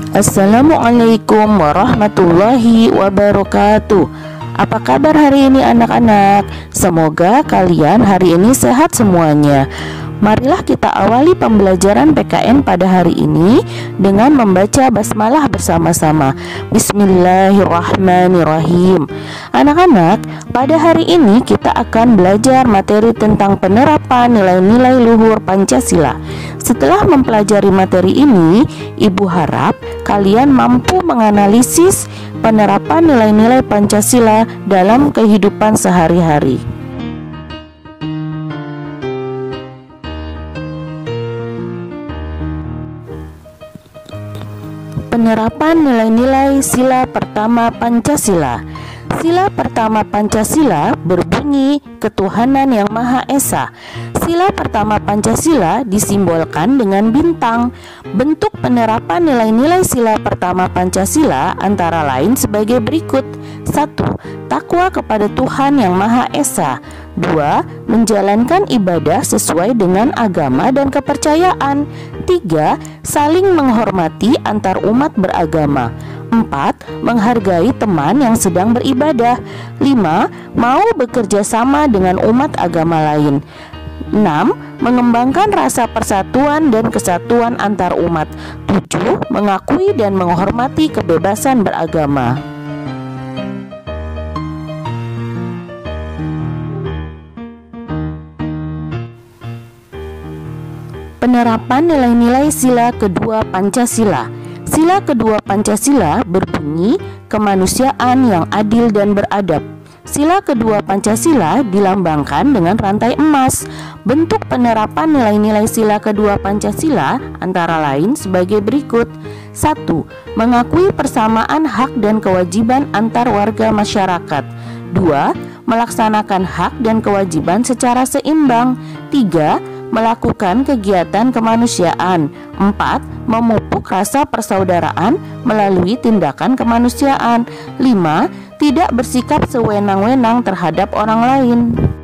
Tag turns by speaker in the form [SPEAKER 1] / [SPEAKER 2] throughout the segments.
[SPEAKER 1] Assalamualaikum warahmatullahi wabarakatuh. Apa kabar hari ini anak-anak? Semoga kalian hari ini sehat semuanya. Marilah kita awali pembelajaran PKN pada hari ini dengan membaca basmalah bersama-sama. Bismillahirrahmanirrahim. Anak-anak, pada hari ini kita akan belajar materi tentang penerapan nilai-nilai luhur Pancasila. Setelah mempelajari materi ini, Ibu harap kalian mampu menganalisis penerapan nilai-nilai Pancasila dalam kehidupan sehari-hari. Penerapan nilai-nilai sila pertama Pancasila. Sila pertama Pancasila berbunyi ketuhanan yang Maha Esa. Sila pertama Pancasila disimbolkan dengan bintang. Bentuk penerapan nilai-nilai sila pertama Pancasila antara lain sebagai berikut. 1. Takwa kepada Tuhan yang Maha Esa. 2. Menjalankan ibadah sesuai dengan agama dan kepercayaan. 3. Saling menghormati antar umat beragama. 4. Menghargai teman yang sedang beribadah. 5. Mau bekerja sama dengan umat agama lain. 6. Mengembangkan rasa persatuan dan kesatuan antar umat. 7. Mengakui dan menghormati kebebasan beragama. Penerapan nilai-nilai sila kedua Pancasila. Sila kedua Pancasila berbunyi kemanusiaan yang adil dan beradab. Sila kedua Pancasila dilambangkan dengan rantai emas. Bentuk penerapan nilai-nilai sila kedua Pancasila antara lain sebagai berikut. 1. Mengakui persamaan hak dan kewajiban antar warga masyarakat. 2. Melaksanakan hak dan kewajiban secara seimbang. 3. Melakukan kegiatan kemanusiaan. 4. Memupuk rasa persaudaraan melalui tindakan kemanusiaan. 5. Tidak bersikap sewenang-wenang terhadap orang lain.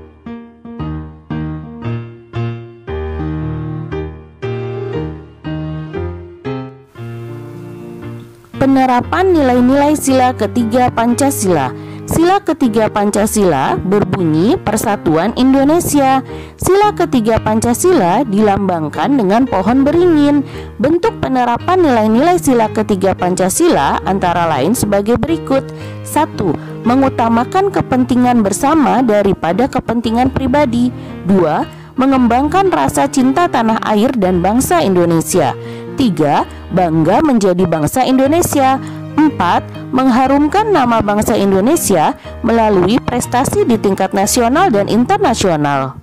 [SPEAKER 1] Penerapan nilai-nilai sila ketiga Pancasila. Sila ketiga Pancasila berbunyi Persatuan Indonesia. Sila ketiga Pancasila dilambangkan dengan pohon beringin. Bentuk penerapan nilai-nilai sila ketiga Pancasila antara lain sebagai berikut. 1. Mengutamakan kepentingan bersama daripada kepentingan pribadi. 2. Mengembangkan rasa cinta tanah air dan bangsa Indonesia. 3. Bangga menjadi bangsa Indonesia. 4. Mengharumkan nama bangsa Indonesia melalui prestasi di tingkat nasional dan internasional.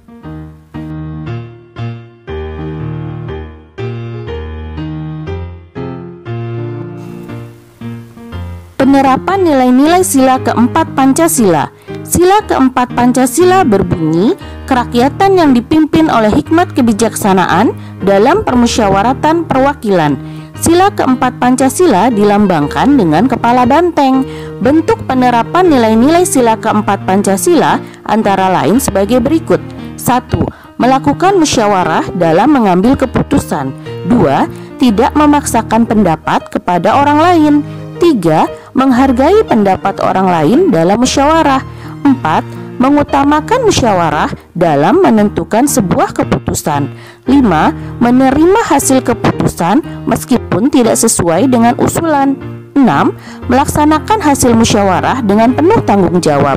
[SPEAKER 1] Penerapan nilai-nilai sila keempat Pancasila. Sila keempat Pancasila berbunyi kerakyatan yang dipimpin oleh hikmat kebijaksanaan dalam permusyawaratan perwakilan. Sila keempat Pancasila dilambangkan dengan kepala banteng. Bentuk penerapan nilai-nilai sila keempat Pancasila antara lain sebagai berikut. 1. Melakukan musyawarah dalam mengambil keputusan. 2. Tidak memaksakan pendapat kepada orang lain. 3. Menghargai pendapat orang lain dalam musyawarah. 4. Mengutamakan musyawarah dalam menentukan sebuah keputusan. 5. Menerima hasil keputusan meskipun tidak sesuai dengan usulan. 6. Melaksanakan hasil musyawarah dengan penuh tanggung jawab.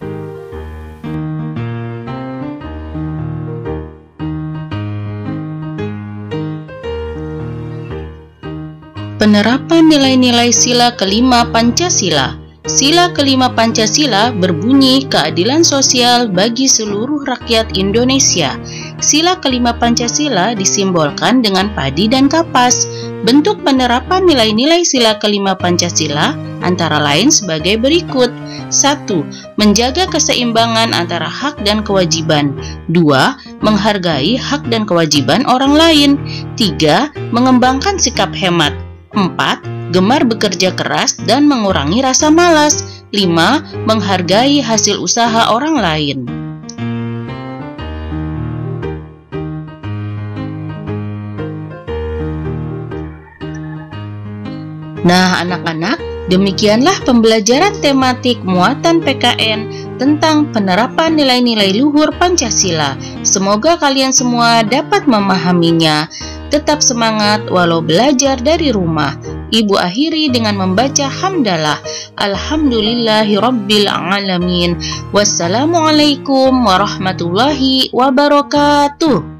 [SPEAKER 2] Penerapan nilai-nilai sila kelima Pancasila. Sila kelima Pancasila berbunyi keadilan sosial bagi seluruh rakyat Indonesia. Sila kelima Pancasila disimbolkan dengan padi dan kapas. Bentuk penerapan nilai-nilai sila kelima Pancasila antara lain sebagai berikut. 1. Menjaga keseimbangan antara hak dan kewajiban. 2. Menghargai hak dan kewajiban orang lain. 3. Mengembangkan sikap hemat. 4. Gemar bekerja keras dan mengurangi rasa malas. 5. Menghargai hasil usaha orang lain. Nah anak-anak, demikianlah pembelajaran tematik muatan PKN tentang penerapan nilai-nilai luhur Pancasila. Semoga kalian semua dapat memahaminya. Tetap semangat walau belajar dari rumah. Ibu akhiri dengan membaca hamdalah. Alhamdulillahirabbil alamin. Wassalamualaikum warahmatullahi wabarakatuh.